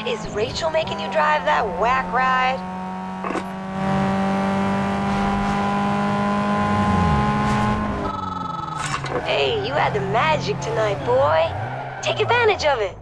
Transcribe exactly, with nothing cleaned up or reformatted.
Is Rachel making you drive that whack ride? Hey, you had the magic tonight, boy. Take advantage of it.